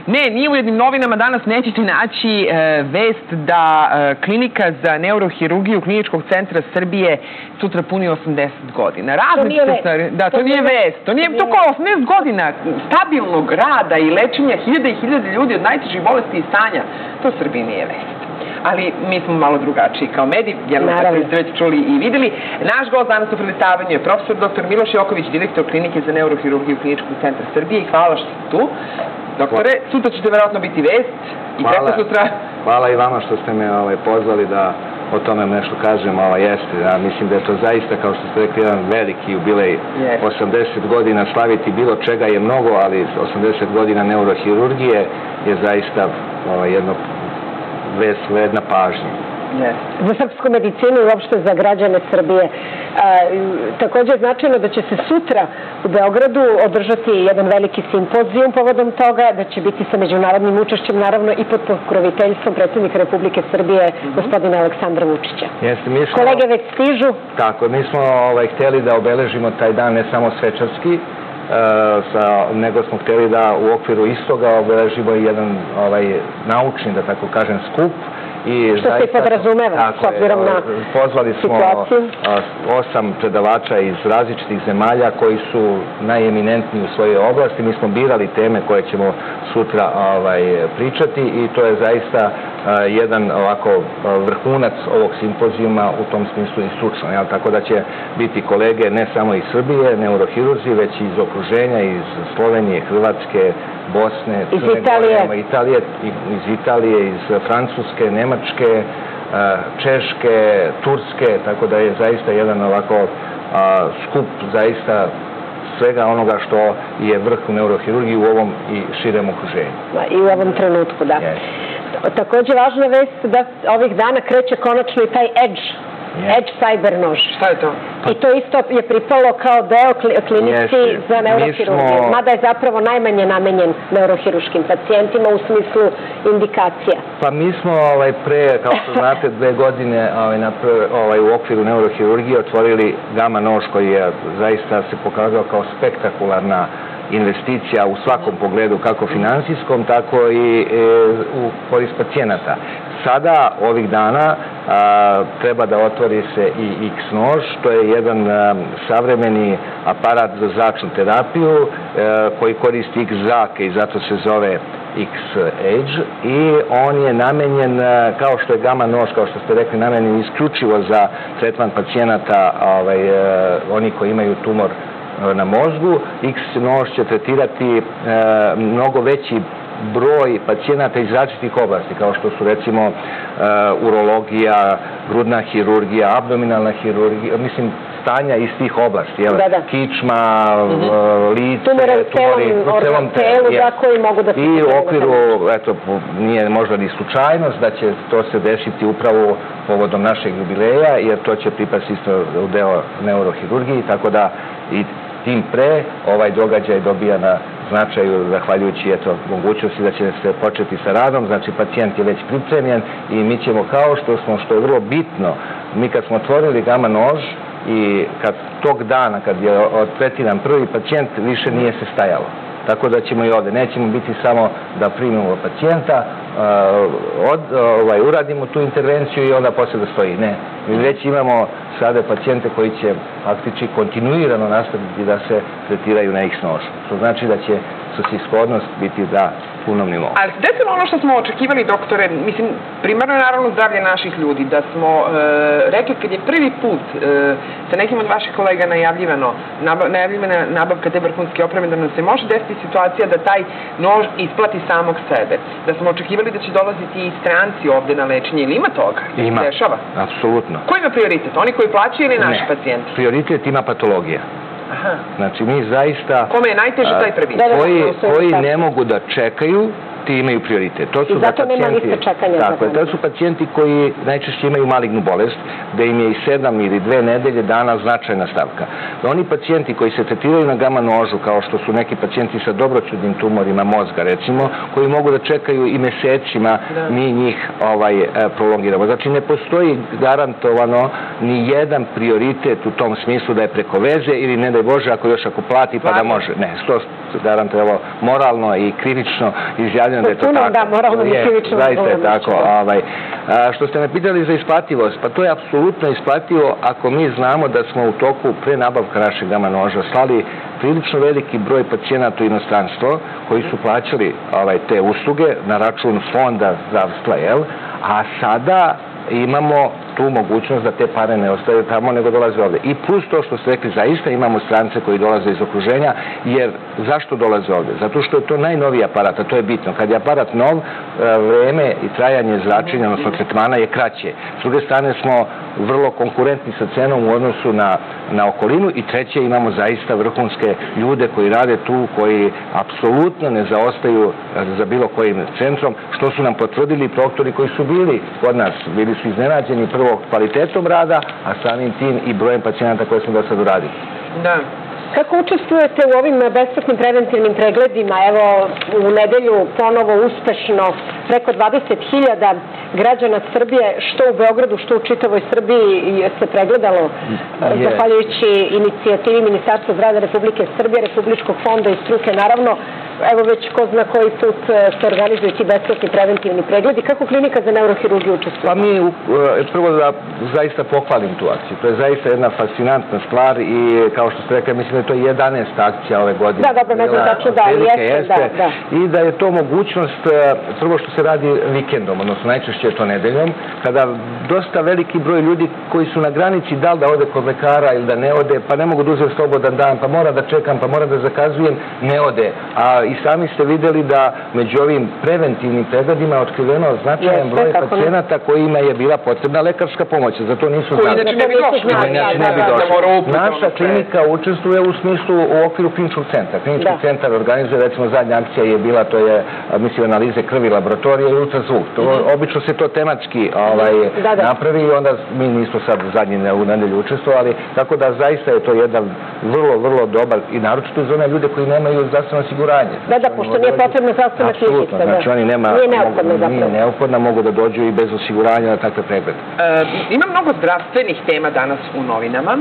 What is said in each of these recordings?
Ne, nije u jednim novinama. Danas nećete naći vest da klinika za neurohirurgiju Kliničkog centra Srbije sutra puni 80 godina. To nije vest. Da, to nije vest. To nije toko 80 godina stabilnog rada i lečenja hiljade i hiljade ljudi od najtežih bolesti i stanja. To Srbiji nije vest. Ali mi smo malo drugačiji kao mediji, jer ste već čuli i videli. Naš gost danas u prelistavanju je profesor dr. Miloš Joković, direktor Klinike za neurohirurgiju Kliničkog centra Srbije. I hvala što ste tu. Doktore, sutra ćete verovatno biti vest i preko sutra. Hvala i vama što ste me pozvali da o tome nešto kažem. Jeste, mislim da je to zaista, kao što ste rekli, jedan veliki jubilej. 80 godina slaviti bilo čega je mnogo, ali 80 godina neurohirurgije je zaista jedno vredna pažnja. Za srpsku medicinu i uopšte za građane Srbije. Također je značajno da će se sutra u Beogradu održati jedan veliki simpozijum povodom toga, da će biti sa međunarodnim učešćem, naravno i pod pokroviteljstvom predsjednika Republike Srbije, gospodina Aleksandra Vučića. Kolege već stižu. Tako, mi smo htjeli da obeležimo taj dan ne samo svečarski, nego smo htjeli da u okviru istoga obeležimo jedan naučni, da tako kažem, skup. Što se i podrazumeva s obzirom na situaciju? Pozvali smo 8 predavača iz različitih zemalja koji su najeminentniji u svojoj oblasti. Mi smo birali teme koje ćemo sutra pričati i to je zaista jedan ovako vrhunac ovog simpozijuma u tom smislu i stručno. Tako da će biti kolege ne samo iz Srbije, neurohirurzi, već i iz okruženja, iz Slovenije, Hrvatske, Bosne, iz Italije, iz Francuske, Nemačke, Češke, Turske, tako da je zaista jedan ovako skup zaista svega onoga što je vrh u neurohirurgiji u ovom i širem okruženju. I u ovom trenutku, da. Također važna vest da ovih dana kreće konačno i taj Edge cyber nož. Šta je to? I to isto je pripalo kao deo klinici za neurohirurgiju. Mada je zapravo najmanje namenjen neurohiruškim pacijentima u smislu indikacija. Pa mi smo pre, kao što znate, 2 godine u okviru neurohirurgije otvorili gama nož koji je zaista se pokazao kao spektakularna investicija u svakom pogledu, kako finansijskom, tako i u korist pacijenata. Sada, ovih dana, treba da otvori se i X-nož, to je jedan savremeni aparat za zračnu terapiju koji koristi X-zrake i zato se zove X-Edge i on je namenjen, kao što je gama nož, kao što ste rekli, namenjen isključivo za tretman pacijenata, oni koji imaju tumor na mozgu. X-nož će tretirati mnogo veći broj pacijenata iz različitih oblasti, kao što su recimo urologija, grudna hirurgija, abdominalna hirurgija, mislim stanja iz tih oblasti, kičma, lice, tumori u celom telu. I u okviru, eto, nije možda ni slučajnost da će to se desiti upravo povodom našeg jubileja, jer to će pripasti isto u deo neurohirurgiji, tako da i tim pre ovaj događaj dobija na značaju, zahvaljujući mogućnosti da će se početi sa radom, znači pacijent je već pripremljen i mi ćemo kao što je vrlo bitno, mi kad smo otvorili gama nož i kad tog dana, kad je tretiran prvi pacijent, više nije se stajalo. Tako da ćemo i ovdje, nećemo biti samo da primimo pacijenta, uradimo tu intervenciju i onda poslije da stoji. Ne, mi već imamo sada pacijente koji će faktički kontinuirano nastaviti da se tretiraju na X-nož. To znači da će svrsishodnost biti da punom nivou. Ali se desilo ono što smo očekivali, doktore, mislim, primarno je naravno zdravlje naših ljudi, da smo rekli kad je prvi put sa nekim od vaših kolega najavljivana nabavka te vrhunske opreme, da nam se može desiti situacija da taj nož isplati samog sebe. Da smo očekivali da će dolaziti i stranci ovde na lečenje, ili ima toga? Ima, apsolutno. Ko ima prioritet? Oni koji plaćaju ili naši pacijenti? Prioritet ima patologija. Znači mi zaista... Kome je najteže taj prvi? Koji ne mogu da čekaju, ti imaju prioritet. I zato nema liste čekanja. Tako, to su pacijenti koji najčešće imaju malignu bolest, da im je i 7 ili 2 nedelje dana značajna stavka. Oni pacijenti koji se tretiraju na gama nožu, kao što su neki pacijenti sa dobroćudnim tumorima mozga, recimo, koji mogu da čekaju i mesecima, mi njih prolongiramo. Znači ne postoji garantovano ni jedan prioritet u tom smislu da je preko veze ili ne daj Bože ako plati pa da može. Ne, garantovalo moralno i krivično izjavljeno da je to tako. Da, moralno i krivično. Zaista je tako. Što ste me pitali za isplativost, pa to je apsolutno isplativo ako mi znamo da smo u toku pre nabavka našeg gama noža slali prilično veliki broj pacijenata u inostranstvo koji su plaćali te usluge na račun fonda zdravstva, a sada imamo tu mogućnost da te pare ne ostaju tamo nego dolaze ovde. I plus to što ste rekli, zaista imamo strance koji dolaze iz okruženja, jer zašto dolaze ovde? Zato što je to najnoviji aparat, a to je bitno. Kad je aparat nov, vreme i trajanje zračenja, odnosno tretmana je kraće. S druge strane smo vrlo konkurentni sa cenom u odnosu na okolinu i treće, imamo zaista vrhunske ljude koji rade tu, koji apsolutno ne zaostaju za bilo kojim centrom, što su nam potvrdili proktori koji su bili kod nas. Bili su iznenađeni prvo kvalitetom rada, a samim tim i brojem pacijenata koje smo do sad uradili. Da. Kako učestvujete u ovim besplatnim preventivnim pregledima? Evo, u nedelju ponovo uspešno preko 20.000 građana Srbije, što u Beogradu, što u čitavoj Srbiji se pregledalo, zahvaljujući inicijativi Ministarstva zdravlja Republike Srbije, Republičkog fonda i struke, naravno. Evo već ko zna koji put se organizuju ti besplatni preventivni pregledi. Kako klinika za neurohirurgiju učestvuje? Pa mi, prvo da zaista pohvalim tu akciju. To je zaista jedna fascinantna stvar i kao što ste rekli, mislim da je to 11. akcija ove godine. Da, dobro, ne znam tačno da, jeste. I da je to mogućnost, prvo što se radi vikendom, odnosno najčešće je to nedeljom, kada dosta veliki broj ljudi koji su na granici da li da ode kod lekara ili da ne ode, pa ne mogu da uzeti slobodan dan, pa mora da čekam, pa mora da zakazujem, ne ode. A i sami ste videli da među ovim preventivnim pregledima je otkriveno značajan broj pacijenata kojima je bila potrebna lekarska pomoć. Zato nisu znali. Inače ne bi došli. Naša klinika učestvuje u smislu u okviru kliničkog centra. Klinički centar organizuje, recimo zadnja akcija je bila, to je, mislim, analize krvi, laboratorije i ultrazvuk. Obično se to tematski napravi i onda mi nismo sad zadnji nedelju učestvovali. Tako da zaista je to jedan vrlo, vrlo dobar i naročito za one ljude koji nemaju zdravstveno osiguranje. Da, pošto nije potrebna zdravstvena knjižica. Apsolutno, znači oni nije neophodna, mogu da dođu i bez osiguranja na takve preglede. Ima mnogo zdravstvenih tema danas u novinama.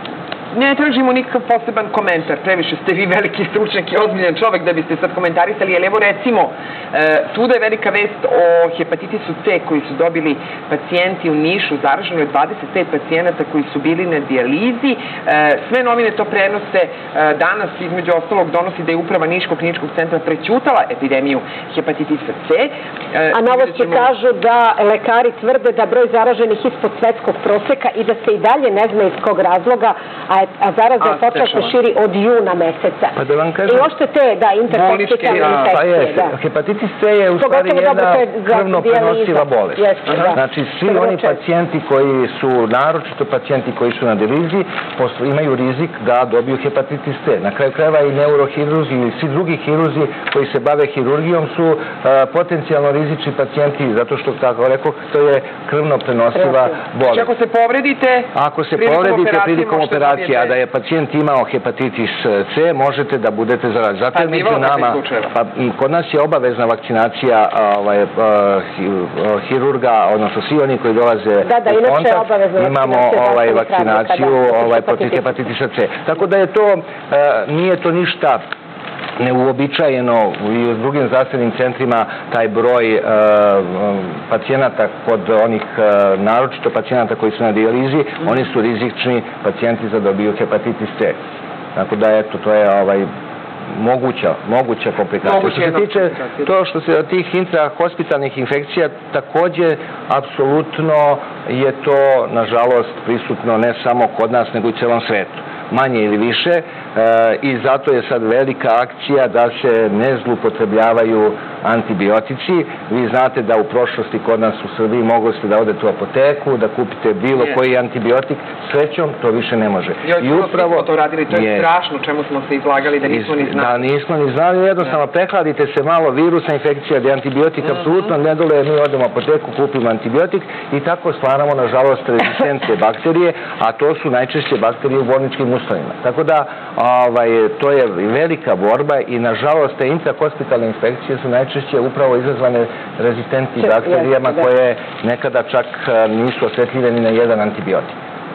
Ne tražimo nikakav poseban komentar, previše ste vi veliki stručnjak i ozbiljan čovek da biste sad komentarisali, jer evo recimo, tuda je velika vest o hepatitisu C koji su dobili pacijenti u Nišu, zaraženo je 25 pacijenata koji su bili na dijalizi. Sve novine to prenose danas, između ostalog donosi da je uprava Niškog kliničkog centra prećutala epidemiju hepatitisa C. A novosti kažu da lekari tvrde da broj zaraženih ispod svetskog proseka i da se i dalje ne zna iz kog razloga, a zaraza je počela se širi od juna meseca. Pa da vam kažem... I ošte te, interhospitalne infekcije. Hepatitis C je u stvari jedna krvno prenosiva bolest. Znači, svi oni pacijenti koji su, naročito pacijenti koji su na dijalizi, imaju rizik da dobiju hepatitis C. Na kraju krajeva i neurohirurzi i svi drugi hirurzi koji se bave hirurgijom su potencijalno rizični pacijenti, zato što, tako rekao, to je krvno prenosiva bolest. Znači, ako se povredite... Ako se povredite prilikom operacije, a da je pacijent imao hepatitis C, možete da budete zaraženi. Zato je među nama, kod nas je obavezna vakcinacija hirurga, odnosno svi oni koji dolaze u kontakt, imamo vakcinaciju protiv hepatitisa C. Tako da je to, nije to ništa neuobičajeno i u drugim zdravstvenim centrima taj broj pacijenata kod onih, naročito pacijenata koji su na dijalizi, oni su rizični pacijenti za dobiju hepatitis C. Tako da, eto, to je moguća komplikacija. Što se tiče to što se od tih intrahospitalnih infekcija, takođe, apsolutno je to, nažalost, prisutno ne samo kod nas, nego i celom svetu. Manje ili više, i zato je sad velika akcija da se ne zloupotrebljavaju antibiotici. Vi znate da u prošlosti kod nas u Srbiji mogli ste da odete u apoteku, da kupite bilo koji antibiotik. Srećom, to više ne može. I upravo smo to radili, to je strašno čemu smo se izlagali da nismo ni znali. Da, nismo ni znali, jednostavno prehladite se malo, virusna infekcija, da je antibiotik apsolutno ne dole, mi odemo u apoteku, kupimo antibiotik i tako stvaramo, nažalost, rezistentne bakterije, a to su najčešće bakterije u bolničkim uslovima. Tako da, to je velika borba i, nažalost, te intrahospitalne infekcije su najčešće upravo izazvane rezistentnim bakterijama koje nekada čak nisu osjetljive ni na jedan antibiotik.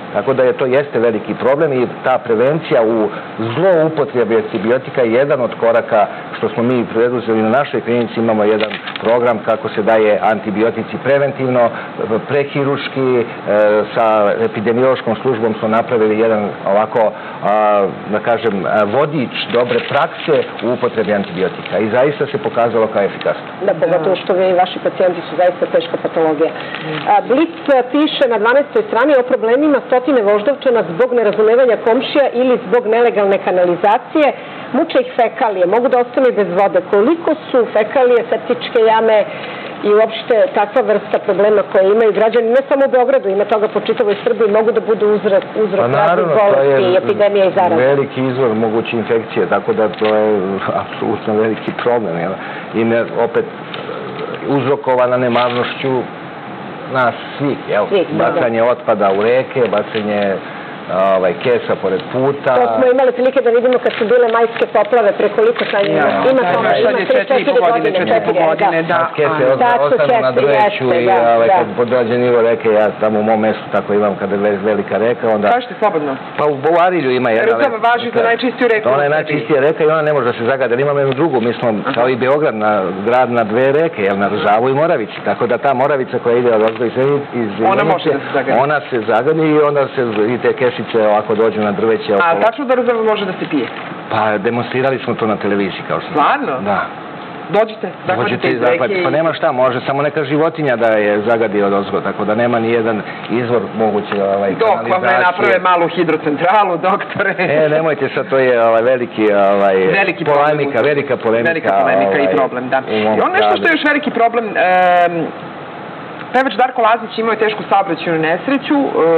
Tako da to jeste veliki problem i ta prevencija u zloupotrebi antibiotika je jedan od koraka što smo mi preduzeli na našoj klinici. Imamo jedan program kako se daje antibiotici preventivno, prehiruški, sa epidemiološkom službom smo napravili jedan ovako, da kažem, vodič dobre prakse u upotrebi antibiotika i zaista se pokazalo kao efikasno. Da, pogotovo što vi i vaši pacijenti su zaista teška patologija. Blic piše na 12. strani o problemima stotine Voždovčana zbog nerazumevanja komšija ili zbog nelegalne kanalizacije. Muče ih fekalije, mogu da ostane bez vode. Koliko su fekalije, septičke jame i uopšte takva vrsta problema koje imaju građani, ne samo u Beogradu, ima toga po čitavoj Srbiji, mogu da budu uzrok raznih bolesti i epidemija i zaraza. Veliki izvor moguće infekcije, tako da to je apsolutno veliki problem. I opet uzrokovana nemarnošću nas svih. Bacanje otpada u reke, bacanje kesa pored puta. To smo imali prilike da vidimo kad su bile majske poplave, prekoliko sad ima tome, ima 3-4 godine. Kese ostanu na drveću i kad podođe nivo reke, ja tamo u mom mestu tako imam kada je velika reka, onda... Kažete slobodno. Pa u Arilju ima jedna... Rukava važi za najčistiju reku. Ona je najčistija reka i ona ne može da se zagada. Imamo jednu drugu, mi smo kao i Beograd, grad na dve reke, na Ržavu i Moravici. Tako da ta Moravica koja ide od Ozgo iz ona se zagadi i onda se i te kesice ovako dođu na drveće. A tačno da Ržava može da se pije? Pa demonstrirali smo to na televiziji kao što... Stvarno? Da. Dođite, zahvatite iz reke. Pa nema šta, može samo neka životinja da je zagadi od ozgo, tako da nema ni jedan izvor moguće kanalizacije. Dok vam ne naprave malu hidrocentralu, doktore. Nemojte sad, to je velika polemika. Velika polemika i problem, da. I ono nešto što je još veliki problem, pevač Darko Lazić imao je tešku saobraćajnu nesreću,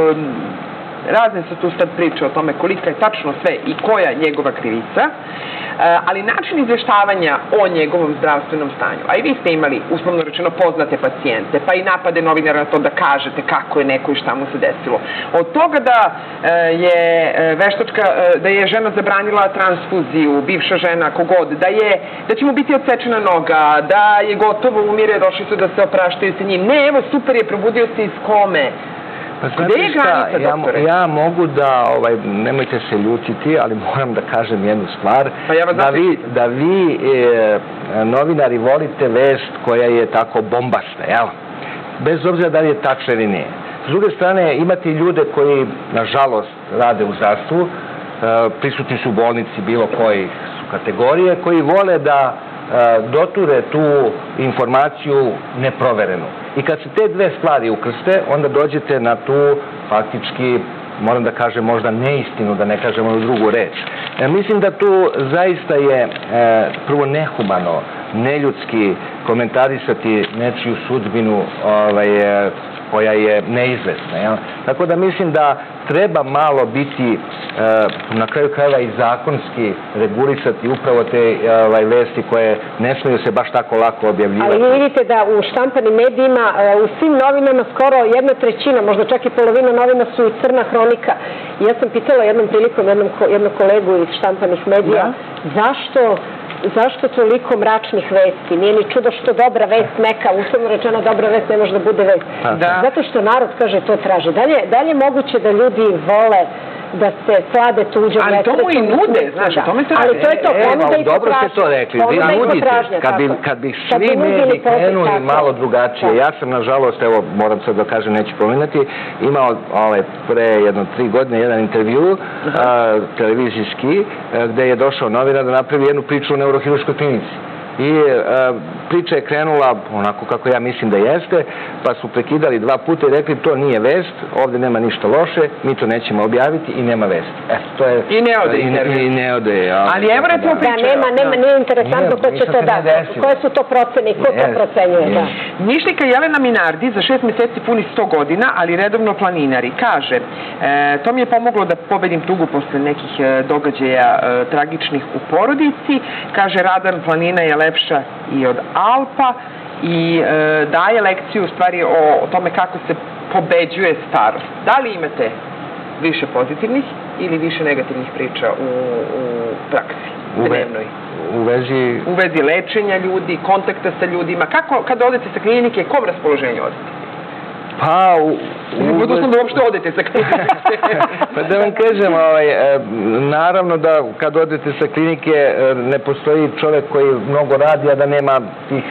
razne su tu sad priče o tome kolika je tačno sve i koja njegova krivica, ali način izveštavanja o njegovom zdravstvenom stanju, a i vi ste imali, uslovno rečeno, poznate pacijente, pa i napade novinara na to da kažete kako je neko i šta mu se desilo. Od toga da je veštačka, da je žena zabranila transfuziju, bivša žena, kogod, da će mu biti odsečena noga, da je gotovo umire, došli su da se opraštaju sa njim. Ne, evo, super je, probudio se iz kome. Gde je granica, doktore? Ja mogu da, nemojte se ljutiti, ali moram da kažem jednu stvar, da vi novinari volite vest koja je tako bombasta, jel? Bez obzira da li je tačna ili nije. S druge strane, imate ljude koji, nažalost, rade u zdravstvu, prisutni su u bolnici bilo kojih su kategorije, koji vole da doture tu informaciju neproverenu. I kad se te dve stvari ukrste, onda dođete na tu faktički, moram da kažem, možda neistinu, da ne kažem onu drugu reč. Mislim da tu zaista je prvo nehumano, neljudski komentarisati nečiju sudbinu koja je neizvesna. Tako da mislim da treba malo biti, na kraju krajeva i zakonski regulisati upravo te vesti koje ne smiju se baš tako lako objavljivati. Ali vidite da u štampanim medijima, u svim novinama skoro 1/3, možda čak i polovina novina su i crna hronika. I ja sam pitala jednom prilikom jednog kolegu iz štampanih medija, zašto toliko mračnih vesti? Nije ni čudo što dobra vest neka, uslovno rečeno dobra vest ne može da bude vest. Zato što narod, kaže, to traži. Da li je moguće da ljudi vole da se slade tuđom nesrećom? Ali to mu i nude, znaš, o tome se radi. Ali to je to, ponuda i potražnja. Dobro ste to rekli, vi nudite. Kad bi svi mediji krenuli malo drugačije, ja sam, nažalost, evo, moram sad da kažem, neću pominjati, imao pre jedno 3 godine jedan intervju televizijski, gde je došao novinar da napravi jednu priču o neurohirurškoj klinici. I priča je krenula onako kako ja mislim da jeste, pa su prekidali 2 puta i rekli to nije vest, ovde nema ništa loše, mi to nećemo objaviti i nema vesti. I ne ode intervju. I ne ode. Ali evo recimo priča. Da, nije interesantno ko će to dati. Koje su to procene i ko to procenjuje? Nišlika Jelena Minardi za 6 meseci puni 100 godina, ali redovno planinari. Kaže, to mi je pomoglo da pobedim tugu posle nekih događaja tragičnih u porodici. Kaže, Radan planina je lepša i od Alpa i daje lekciju u stvari o tome kako se pobeđuje starost. Da li imate više pozitivnih ili više negativnih priča u praksi dnevnoj? U vezi lečenja ljudi, kontakta sa ljudima. Kako, kada odete sa klinike, kom raspoloženju odete? Pa, Budućno da uopšte odete sa klinike. Pa da vam kažem, naravno da kad odete sa klinike ne postoji čovek koji mnogo radi, a da nema tih,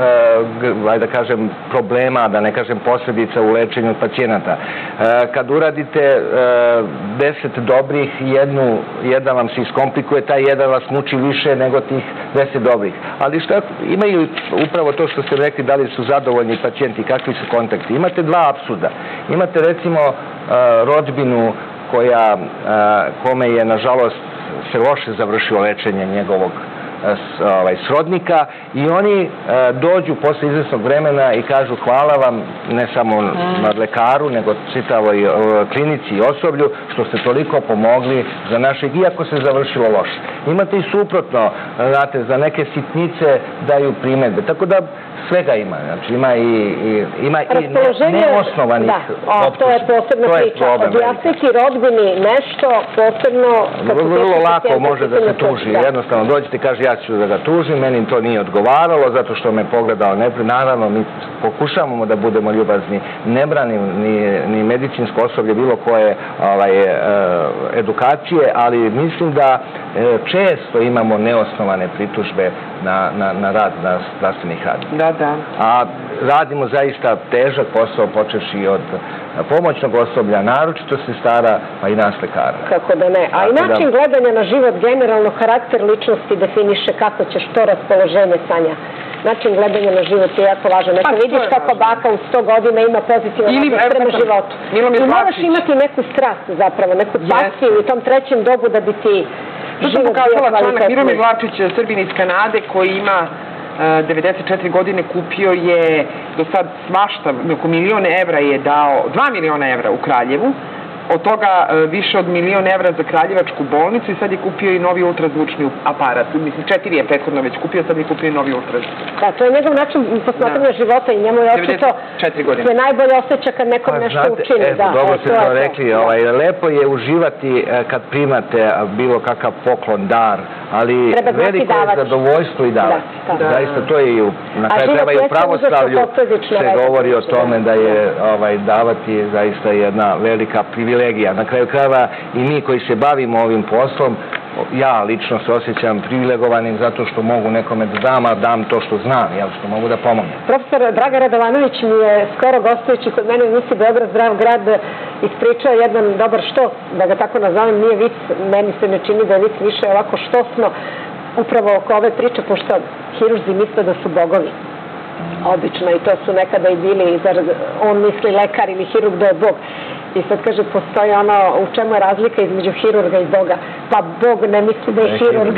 da kažem, problema, da ne kažem posledica u lečenju pacijenata. Kad uradite 10 dobrih, jedan vam se iskomplikuje, taj jedan vas muči više nego tih 10 dobrih. Ali šta imaju upravo to što ste rekli, da li su zadovoljni pacijenti, kakvi su kontakti. Imate dva apsurda. Imate recimo rodbinu kome je nažalost se loše završilo lečenje njegovog srodnika i oni dođu posle izvesnog vremena i kažu hvala vam ne samo lekaru nego čitavoj klinici i osoblju što ste toliko pomogli za našeg, iako se završilo loše. Imate i suprotno, znate, za neke sitnice daju primedbe, tako da svega ima, znači ima i neosnovanih optužbi. To je posebna priča. Objasniti rodbini nešto posebno... Vrlo lako može da se tuži. Jednostavno dođete i kaže ja ću da ga tužim, meni to nije odgovaralo zato što me pogledao neprijatno. Naravno, mi pokušavamo da budemo ljubazni. Ne branim ni medicinsko osoblje, bilo koje edukacije, ali mislim da često imamo neosnovane pritužbe na rad zdravstvenih radnika. A radimo zaista težak posao, počevši od pomoćnog osoblja, naročito sestara, pa i nas lekara. Kako da ne. A i način gledanja na život, generalno karakter ličnosti definiše kako ćeš to raspoloženje sanja. Način gledanja na život je jako važan. Ako vidiš kako baka u 100 godina ima pozitivan odnos prema životu. I moraš imati neku strast zapravo, neku pasiju u tom trećem dobu da bi ti život bio kvalitetni. Miromir Vlačić, Srbin iz Kanade, koji ima 94 godine, kupio je do sad svašta, oko €1.000.000 je dao, €2.000.000 u Kraljevu, od toga više od €1.000.000 za Kraljevačku bolnicu i sad je kupio i novi ultrazvučni aparat. Mislim, 4 je prethodno već kupio, sad je kupio i novi ultrazvučni. Da, to je njegov način posmatranja života i njemu je očito se najbolje osjeća kad nekom nešto učini. Dobro ste to rekli, lepo je uživati kad primate bilo kakav poklon, dar, ali veliko je zadovoljstvo i davati. Zaista to je i na kraju treba i u pravoslavlju se govori o tome da je davati zaista jedna velika privilegija. Na kraju krajeva i mi koji se bavimo ovim poslom, ja lično se osjećam privilegovanim zato što mogu nekome da dam, a dam to što znam, što mogu da pomognem. Profesor Dragan Radovanović mi je skoro gostujući kod mene u emisiji Beograd zdrav grad ispričao jedan dobar štos, da ga tako nazovem, nije vic, meni se ne čini da je vic više ovako štosno, upravo oko ove priče, pošto hirurzi misle da su bogovi. Obično, i to su nekada i bili, on misli lekar ili hirurg da je Bog. I sad kaže, postoji ono u čemu je razlika između hirurga i Boga. Pa Bog ne misli da je hirurg.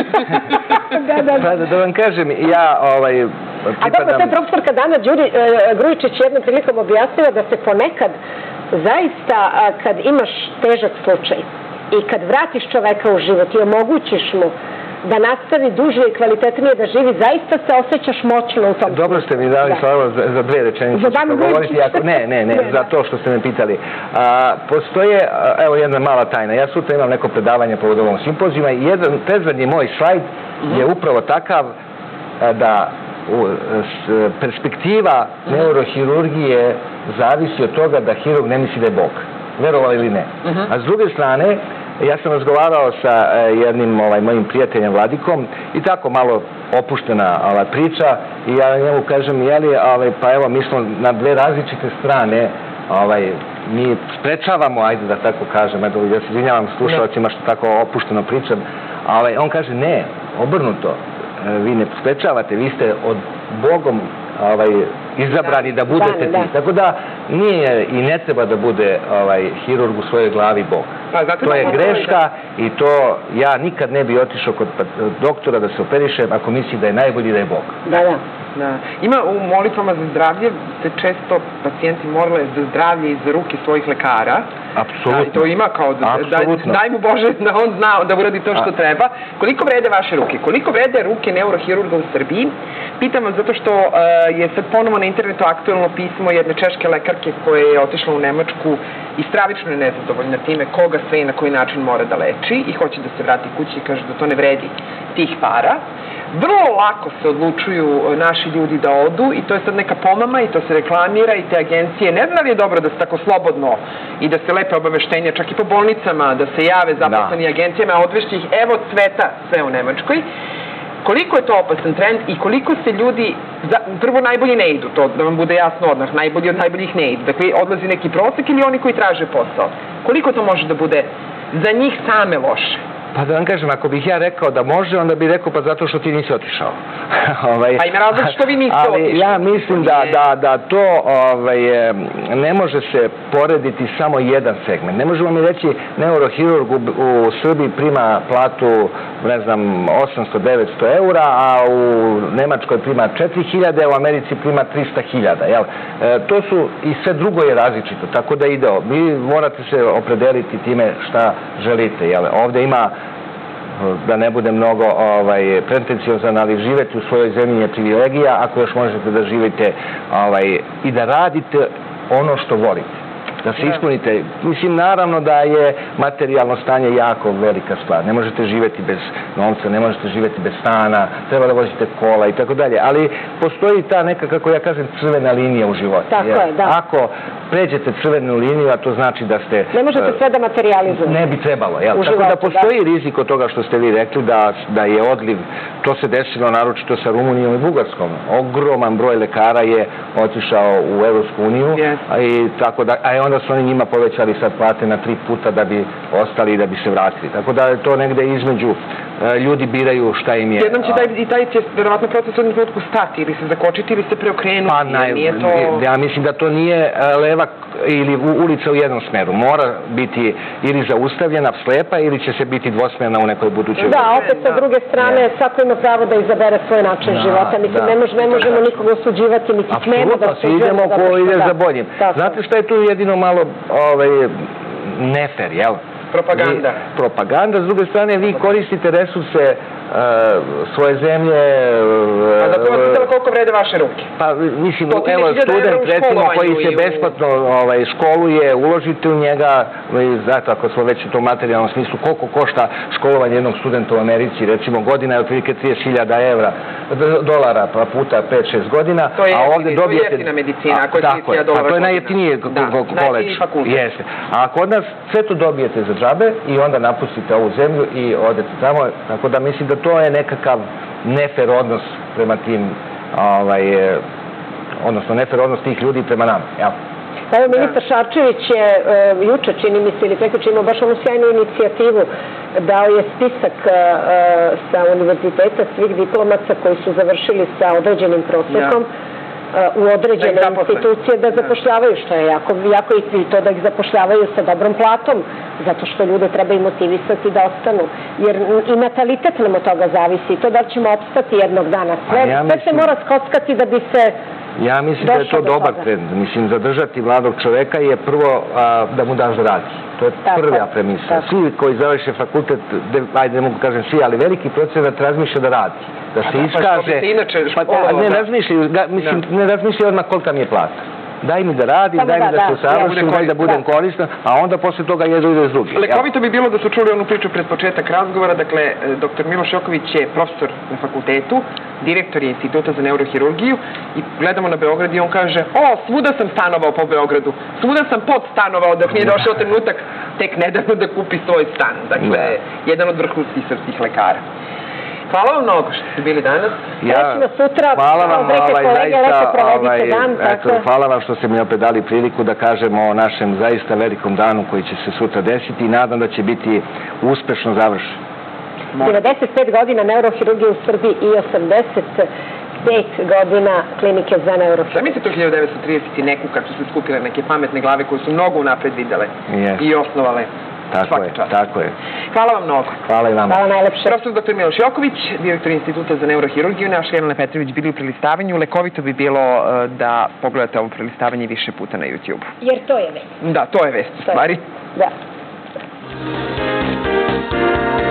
Pa da vam kažem, ja a dobro, to je profesorka Dana Grujičić jednom prilikom objasnila da se ponekad zaista kad imaš težak slučaj i kad vratiš čoveka u život i omogućiš mu da nastavi duže i kvalitetnije da živi, zaista se osjećaš moćno u tom. Dobro ste mi dali slavo za 2 rečenice. Za Danu Grujičić. Ne, za to što ste me pitali. Postoje, evo jedna mala tajna, ja sutra imam neko predavanje povodom ovom simpozijuma i jedan predvrdnji moj slajd je upravo takav da perspektiva neurohirurgije zavisi od toga da hirurg ne misli da je Bog. Verovali ili ne. A s druge strane, ja sam razgovarao sa jednim mojim prijateljem Vladikom i tako malo opuštena priča i ja njemu kažem, pa evo mi smo na 2 različite strane, mi sprečavamo, ajde da tako kažem, ja se izvinjavam slušalcima što tako opušteno pričam, on kaže ne, obrnuto, vi ne sprečavate, vi ste od Bogom izabrani da budete ti. Tako da nije i ne treba da bude hirurg u svojoj glavi Bog. To je greška i to ja nikad ne bi otišao kod doktora da se operišem ako misli da je najbolji da je Bog. Ima u molitvama za zdravlje se često pacijenti morale za zdravlje i za ruke svojih lekara. Apsolutno. To ima kao daj mu Bože da on zna da uradi to što treba. Koliko vrede vaše ruke? Koliko vrede ruke neurohirurga u Srbiji? Pitam vas zato što je sad ponovo na internetu aktuelno pismo jedne češke lekarke koja je otišla u Nemačku i stravično je nezadovoljna time koga sve i na koji način mora da leči i hoće da se vrati kući i kaže da to ne vredi tih para. vrlo lako se odlučuju naši ljudi da odu i to je sad neka pomama i to se reklamira i te agencije. Ne znam da li je dobro da se tako slobodno i da se lepe obaveštenja čak i po bolnicama, da se jave zaposleni agencijama, a odvešće ih evo cveta sve u Nemačkoj. Koliko je to opasan trend i koliko se ljudi, prvo najbolji ne idu, to da vam bude jasno odmah, najbolji od najboljih ne idu. Dakle, odlazi neki prosek ili oni koji traže posao. Koliko to može da bude za njih same loše? Pa da vam kažem, ako bih ja rekao da može, onda bih rekao pa zato što ti nisi otišao. Pa ima razlog što vi niste otišli. Ali ja mislim da to ne može se porediti samo jedan segment. Ne možemo mi reći neurohirurg u Srbiji prima platu, ne znam, 800-900 eura, a u Nemačkoj prima 4000, a u Americi prima 300.000. To su, i sve drugo je različito, tako da ide. Vi morate se opredeliti time šta želite. Ovde ima, da ne bude mnogo pretenciozan, ali živeti u svojoj zemlji je privilegija, ako još možete da živite i da radite ono što volite. Da se ispunite. Mislim, naravno da je materijalno stanje jako velika stvar. Ne možete živeti bez novca, ne možete živeti bez stana, treba da vozite kola i tako dalje. Ali postoji ta neka, kako ja kažem, crvena linija u životu. Tako je, da. Ako pređete crvenu liniju, a to znači da ste... Ne možete sve da materializujete. Ne bi trebalo, jel? Tako da postoji rizik od toga što ste vi rekli, da je odliv, to se desilo naročito sa Rumunijom i Bugarskom. Ogroman broj lekara je otišao u Evropsku uniju, i tako da, a onda su oni njima povećali sad plate na 3 puta da bi ostali i da bi se vratili. Tako da je to negde između, ljudi biraju šta im je... Jednom će i taj će verovatno proces u jednom trenutku stati ili se zakočiti ili se preokrenuti. Ja mislim da to nije leva ili ulica u jednom smeru. Mora biti ili zaustavljena, slepa, ili će se biti dvosmerna u nekoj budućoj budući. Da, opet sa druge strane, svako ima pravo da izabere svoj način života. Mislim, ne možemo nikoga osuđivati, niti smemo da osuđujemo. Idemo ko ide za boljim. Znate šta je tu jedino malo nefer, jel? Propaganda. Propaganda, s druge strane vi koristite resurse svoje zemlje... A za to vas pitala koliko vrede vaše ruke? Pa, mislim, evo, student, recimo, koji se besplatno školuje, uložite u njega, znate, ako smo već u tom materijalnom smislu, koliko košta školovanje jednog studenta u Americi, recimo, godina je otprilike 30.000 dolara, pa puta 5-6 godina, a ovde dobijete... To je jeftina medicina, ako je 30.000 dolara. To je najjeftinije koleđ. Jeste. A kod nas sve to dobijete za džabe i onda napustite ovu zemlju i odete tamo, tako da mislim da to je nekakav nefer odnos prema tim, odnosno nefer odnos tih ljudi prema nama. Evo, ministar Šarčević je juče, čini mi se, ili prekjuče imao baš onu sjajnu inicijativu, dao je spisak sa univerziteta svih diplomaca koji su završili sa određenim prosekom u određene institucije da zapošljavaju, što je jako i to da ih zapošljavaju sa dobrom platom, zato što ljude treba i motivisati da ostanu. Jer i natalitet nam od toga zavisi, to da ćemo opstati jednog dana. Sve se mora skockati da bi se... Ja mislim da je to dobar trend. Mislim, zadržati mladog čoveka je prvo da mu daš da radi. To je prva premisa. Svi koji završe fakultet, ajde ne mogu kažem svi, ali veliki procenat razmišlja da radi. Da se iskaže... Ne razmišlja odmah kolika mi je plata. Daj mi da radim, daj mi da se usavršim, daj da budem koristan, a onda posle toga ide s drugim. Lekovito bi bilo da su čuli onu priču pred početak razgovora. Dakle, dr. Miloš Joković je profesor na fakultetu, direktor je Instituta za neurohirurgiju i gledamo na Beograd i on kaže: svuda sam stanovao po Beogradu, svuda sam podstanovao dok nije došao trenutak tek nedavno da kupi svoj stan. Dakle, jedan od vrhunskih srpskih lekara. Hvala vam mnogo što ste bili danas. Hvala vam, hvala vam što ste mi opet dali priliku da kažemo o našem zaista velikom danu koji će se sutra desiti i nadam da će biti uspešno završen. 95 godina neurohirurgije u Srbiji i 85 godina klinike za neurohirurgiju. Šta mislite o 1930 i neku kad su se skupile neke pametne glave koje su mnogo unapred videle i osnovale? Tako je. Hvala vam mnogo. Hvala i vama. Hvala najlepše. Profesor dr. Miloš Joković, direktor Instituta za neurohirurgiju, naša Jelena Petrović bili u prelistavanju. Lekovito bi bilo da pogledate ovo prelistavanje više puta na YouTube. Jer to je vest. Da, to je vest u stvari. Da.